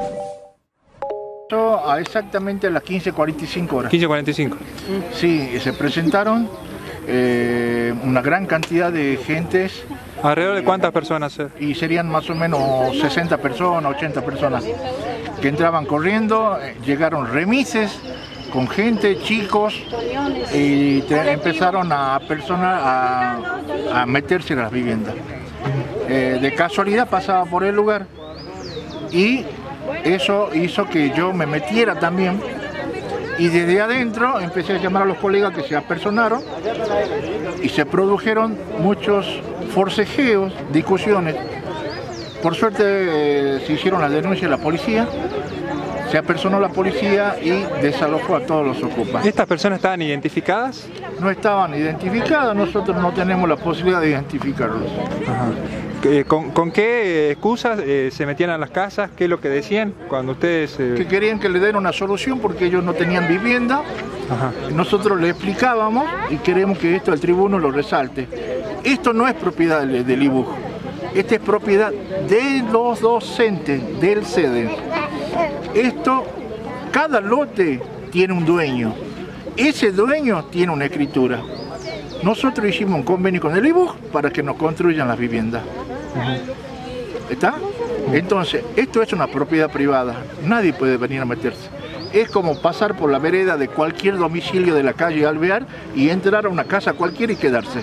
A exactamente las 15:45 horas. 15:45. Sí, se presentaron una gran cantidad de gentes. ¿Alrededor de cuántas personas? Y serían más o menos 60 personas, 80 personas que entraban corriendo. Llegaron remises con gente, chicos, y empezaron a meterse en las viviendas. De casualidad pasaba por el lugar y eso hizo que yo me metiera también, y desde adentro empecé a llamar a los colegas que se apersonaron y se produjeron muchos forcejeos, discusiones. Por suerte se hicieron las denuncias a la policía, se apersonó la policía y desalojó a todos los ocupantes. ¿Estas personas estaban identificadas? No estaban identificadas, nosotros no tenemos la posibilidad de identificarlos. Ajá. ¿Con qué excusas se metían a las casas? ¿Qué es lo que decían cuando ustedes...? Que querían que le den una solución porque ellos no tenían vivienda. Ajá. Nosotros le explicábamos y queremos que esto el tribuno lo resalte. Esto no es propiedad del IBUJ, esta es propiedad de los docentes del SEDEN. Esto, cada lote tiene un dueño, ese dueño tiene una escritura. Nosotros hicimos un convenio con el IBUJ para que nos construyan las viviendas. ¿Está? Entonces, esto es una propiedad privada, nadie puede venir a meterse. Es como pasar por la vereda de cualquier domicilio de la calle Alvear y entrar a una casa cualquiera y quedarse.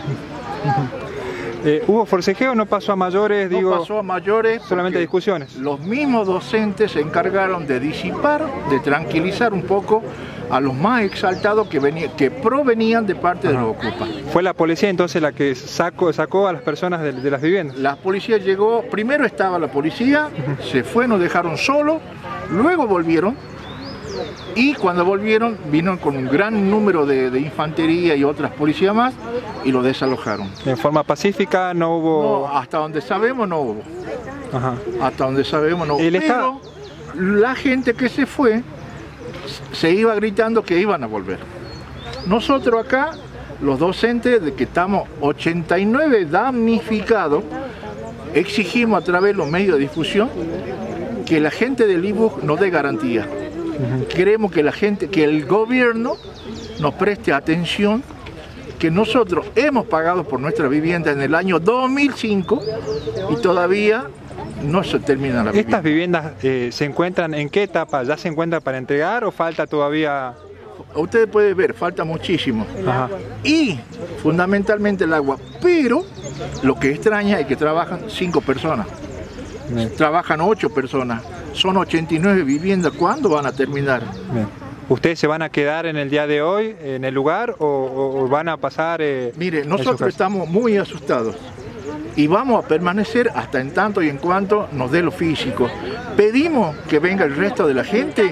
¿Hubo forcejeo? ¿No pasó a mayores? No pasó a mayores. Solamente discusiones. Los mismos docentes se encargaron de disipar, de tranquilizar un poco a los más exaltados que provenían de parte de los ocupas. ¿Fue la policía entonces la que sacó a las personas de las viviendas? La policía llegó, primero estaba la policía, se fue, nos dejaron solos, luego volvieron. Y cuando volvieron, vino con un gran número de infantería y otras policías más y lo desalojaron. ¿En forma pacífica no hubo...? No, hasta donde sabemos no hubo. Ajá. Hasta donde sabemos no hubo. Pero la gente que se fue, se iba gritando que iban a volver. Nosotros acá, los docentes, de que estamos 89 damnificados, exigimos a través de los medios de difusión que la gente del IBUJ nos dé garantía. Queremos que el gobierno nos preste atención, que nosotros hemos pagado por nuestra vivienda en el año 2005 y todavía no se termina la vivienda. ¿Estas viviendas se encuentran en qué etapa? ¿Ya se encuentran para entregar o falta todavía...? Ustedes pueden ver, falta muchísimo. Ajá. Y fundamentalmente el agua, pero lo que extraña es que trabajan 5 personas. Bien. Trabajan 8 personas. Son 89 viviendas. ¿Cuándo van a terminar? Bien. ¿Ustedes se van a quedar en el día de hoy en el lugar o van a pasar? Mire, nosotros estamos muy asustados y vamos a permanecer hasta en tanto y en cuanto nos dé lo físico. Pedimos que venga el resto de la gente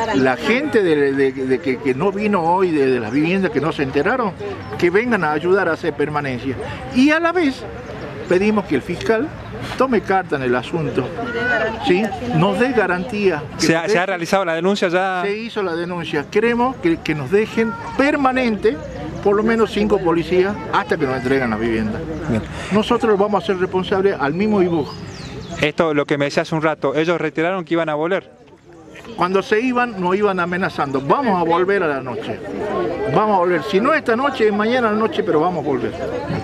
que no vino hoy de las viviendas que no se enteraron, que vengan a ayudar a hacer permanencia. Y a la vez pedimos que el fiscal tome carta en el asunto, ¿sí? Nos dé garantía. ¿Se ha realizado la denuncia ya? Se hizo la denuncia. Queremos que nos dejen permanente por lo menos 5 policías hasta que nos entreguen la vivienda. Bien. Nosotros vamos a ser responsables al mismo IBUJ. Esto lo que me decía hace un rato, ellos retiraron que iban a volver. Cuando se iban, nos iban amenazando. Vamos a volver a la noche. Vamos a volver. Si no esta noche, es mañana a la noche, pero vamos a volver.